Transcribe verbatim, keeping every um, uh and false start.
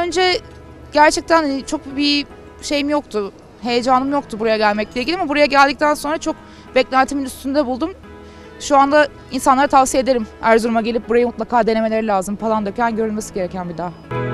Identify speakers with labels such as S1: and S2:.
S1: önce gerçekten hani çok bir şeyim yoktu, heyecanım yoktu buraya gelmekle ilgili ama buraya geldikten sonra çok beklentimin üstünde buldum. Şu anda insanlara tavsiye ederim Erzurum'a gelip burayı mutlaka denemeleri lazım. Palandöken görülmesi gereken bir dağ.